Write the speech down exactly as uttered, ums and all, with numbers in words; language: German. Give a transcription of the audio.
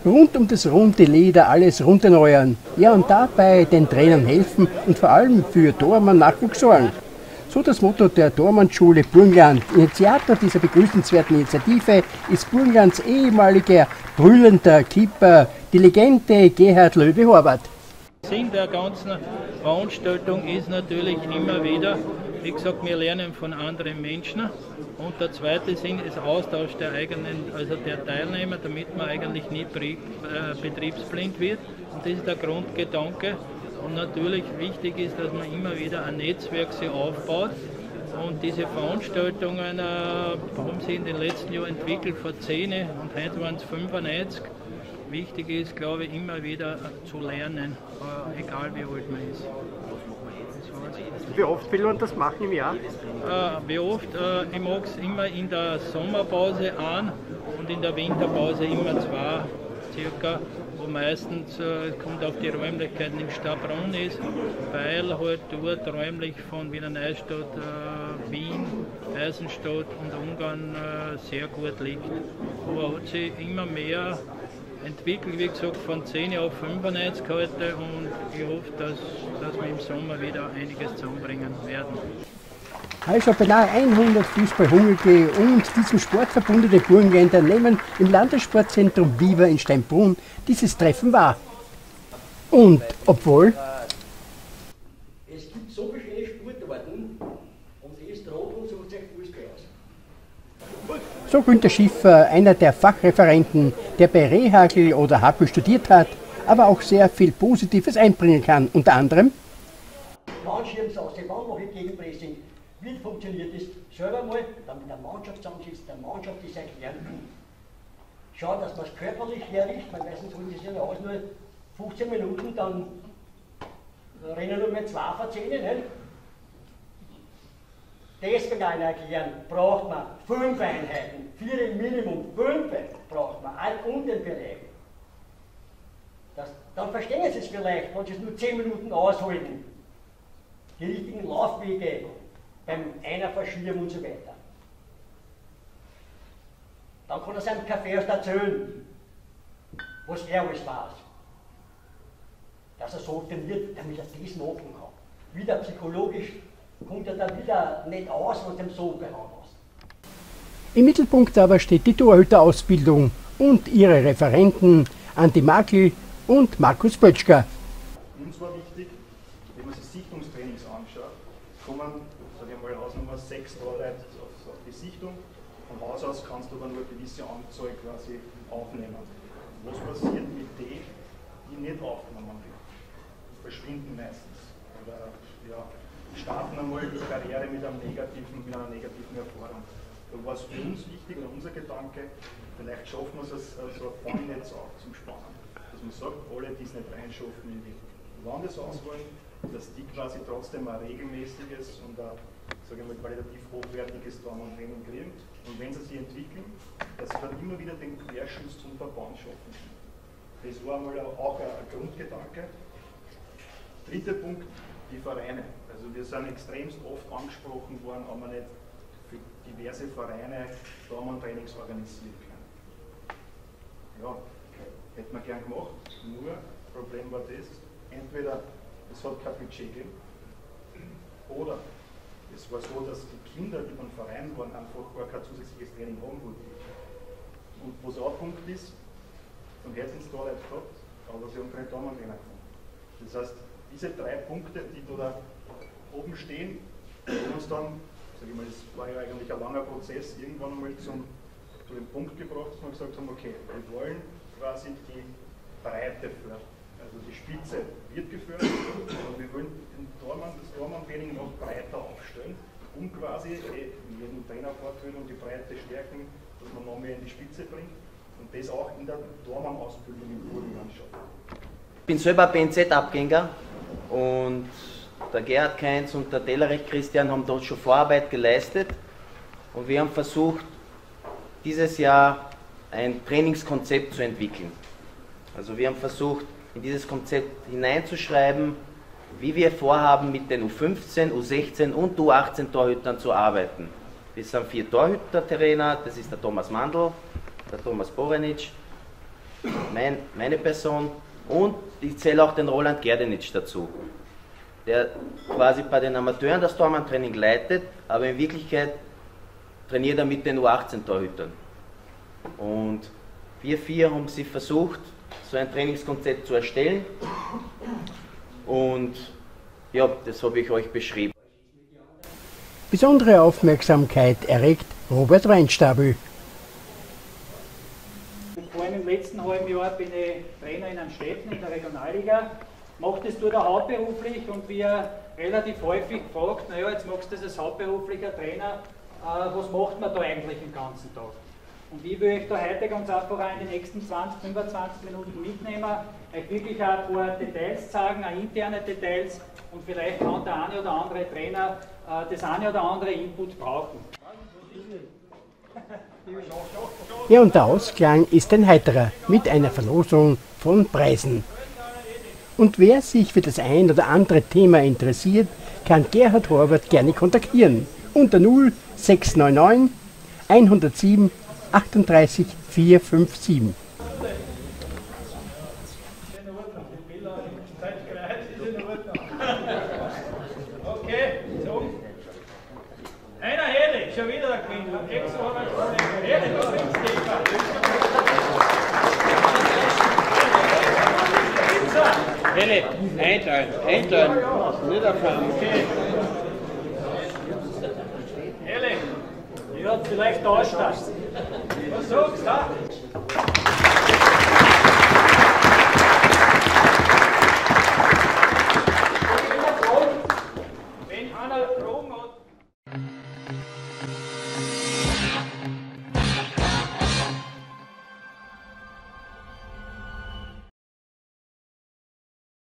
Rund um das runde Leder alles rund erneuern. Ja, und dabei den Trainern helfen und vor allem für Tormann-Nachwuchs sorgen. So das Motto der Tormannschule Burgenland. Initiator dieser begrüßenswerten Initiative ist Burgenlands ehemaliger brüllender Keeper, die Legende Gerhard Löwe-Horvath. Sinn der ganzen Veranstaltung ist natürlich immer wieder, wie gesagt, wir lernen von anderen Menschen. Und der zweite Sinn ist Austausch der eigenen, also der Teilnehmer, damit man eigentlich nicht betriebsblind wird. Und das ist der Grundgedanke. Und natürlich wichtig ist, dass man immer wieder ein Netzwerk sich aufbaut. Und diese Veranstaltungen äh, haben sich in den letzten Jahren entwickelt, vor zehn und heute waren es fünfundneunzig. Wichtig ist, glaube ich, immer wieder zu lernen, äh, egal wie alt man ist. Wie oft will man das machen im Jahr? Äh, wie oft? Äh, ich mag es immer in der Sommerpause an und in der Winterpause immer zwei circa. Wo meistens äh, kommt auf die Räumlichkeiten im Stadtbrunn ist, weil halt dort räumlich von Wiener Neustadt, äh, Wien, Eisenstadt und Ungarn äh, sehr gut liegt. Aber hat sich immer mehr entwickelt, wie gesagt, von zehn auf fünfundneunzig heute und ich hoffe, dass, dass wir im Sommer wieder einiges zusammenbringen werden. Also beinahe hundert Fußballhungrige und diesem Sport verbundene Burgenländer nehmen im Landessportzentrum Viva in Steinbrunn dieses Treffen wahr. Und obwohl es gibt so verschiedene Sportarten und es droht und sucht sich Fußball aus. So Günter Schiffer, einer der Fachreferenten, der bei Rehagel oder H P studiert hat, aber auch sehr viel Positives einbringen kann, unter anderem Wann schieben sie aus, wann mache ich Gegenpressing? Wie funktioniert das? Selber mal, dann mit der Mannschaft zusammensitzt, der Mannschaft das erklären. Schau, dass man es körperlich herrichtet, man weiß nicht, das ja aus, nur fünfzehn Minuten, dann rennen nur mit zwei vor zehn, nicht? Deswegen einer erklären, braucht man fünf Einheiten, vier im Minimum, fünf braucht man, all um den Bereich. Das, dann verstehen Sie es vielleicht, wenn Sie es nur zehn Minuten aushalten. Die richtigen Laufwege beim Einer verschieben und so weiter. Dann kann er seinem Kaffee erst erzählen, was er alles weiß. Dass er so trainiert, damit er das machen kann. Wieder psychologisch kommt er dann wieder nicht aus, was dem so behandelt. Im Mittelpunkt aber steht die Torhüterausbildung und ihre Referenten Andi Makel und Markus Böttcher. Uns war wichtig, wenn man sich Sichtungstrainings anschaut, kommen, sage ich mal, Hausnummer sechs Torleute auf, auf die Sichtung. Von Haus aus kannst du aber nur eine gewisse Anzahl quasi aufnehmen. Was passiert mit denen, die nicht aufgenommen werden? Verschwinden meistens. Oder ja, starten einmal die Karriere mit, einem negativen, mit einer negativen Erfahrung. Da war es für uns wichtig, und unser Gedanke, vielleicht schaffen wir es so ein Fangnetz auch zum Spannen. Dass man sagt, alle, die es nicht reinschaffen in die Landesauswahl, dass die quasi trotzdem ein regelmäßiges und ein, sage ich mal, qualitativ hochwertiges Training kriegen. Und wenn sie sich entwickeln, dass sie dann immer wieder den Querschluss zum Verband schaffen. Das war einmal auch ein Grundgedanke. Dritter Punkt, die Vereine. Also wir sind extremst oft angesprochen worden, ob man nicht für diverse Vereine Trainings organisieren können. Ja, hätte man gern gemacht, nur Problem war das, entweder es hat kein Budget gegeben, oder es war so, dass die Kinder, die beim Verein waren, einfach gar kein zusätzliches Training haben wollten. Und was auch ein Punkt ist, dann hätten sie da Leute gehabt, aber sie haben keine Damentrainer gefunden. Das heißt, diese drei Punkte, die da oben stehen, haben uns dann, sag ich mal, es war ja eigentlich ein langer Prozess, irgendwann einmal zum, zu dem Punkt gebracht, dass wir gesagt haben, okay, wir wollen quasi die Breite fördern. Also die Spitze wird gefördert und wir wollen den Tormann, das Tormann-Training noch breiter aufstellen, um quasi eh, in jedem Trainerfortbildung die Breite stärken, dass man noch mehr in die Spitze bringt und das auch in der Tormann-Ausbildung im Burgenland schafft. Ich bin selber B N Z-Abgänger und der Gerhard Kainz und der Tellerrecht Christian haben dort schon Vorarbeit geleistet und wir haben versucht, dieses Jahr ein Trainingskonzept zu entwickeln. Also wir haben versucht, in dieses Konzept hineinzuschreiben, wie wir vorhaben, mit den U fünfzehn, U sechzehn und U achtzehn Torhütern zu arbeiten. Wir sind vier Torhüter-Trainer, das ist der Thomas Mandl, der Thomas Borenic, mein, meine Person, und ich zähle auch den Roland Gerdenitsch dazu, der quasi bei den Amateuren das Tormann-Training leitet, aber in Wirklichkeit trainiert er mit den U achtzehn Torhütern. Und wir vier haben sie versucht, so ein Trainingskonzept zu erstellen, und ja, das habe ich euch beschrieben. Besondere Aufmerksamkeit erregt Robert Weinstabel. Vor allem im letzten halben Jahr bin ich Trainer in Amstetten in der Regionalliga. Mache das dort auch hauptberuflich, und wir relativ häufig gefragt, naja, jetzt machst du das als hauptberuflicher Trainer, äh, was macht man da eigentlich den ganzen Tag? Und ich will euch da heute ganz einfach auch in den nächsten zwanzig, fünfundzwanzig Minuten mitnehmen, euch wirklich auch ein paar Details zeigen, auch interne Details, und vielleicht kann der eine oder andere Trainer äh, das eine oder andere Input brauchen. Ja, und der Ausklang ist ein heiterer mit einer Verlosung von Preisen. Und wer sich für das ein oder andere Thema interessiert, kann Gerhard Horvath gerne kontaktieren unter null sechs neun neun hundertsieben achtunddreißig vierhundertfünfundfünfzig. Okay, so. Einer Heli, schon wieder der Gewinner. Heli, du bist Heli, einteilen, einteilen, nicht erfahren. Okay. Heli, Ja, vielleicht tauscht das. was sagst du? Wenn einer Drogen hat,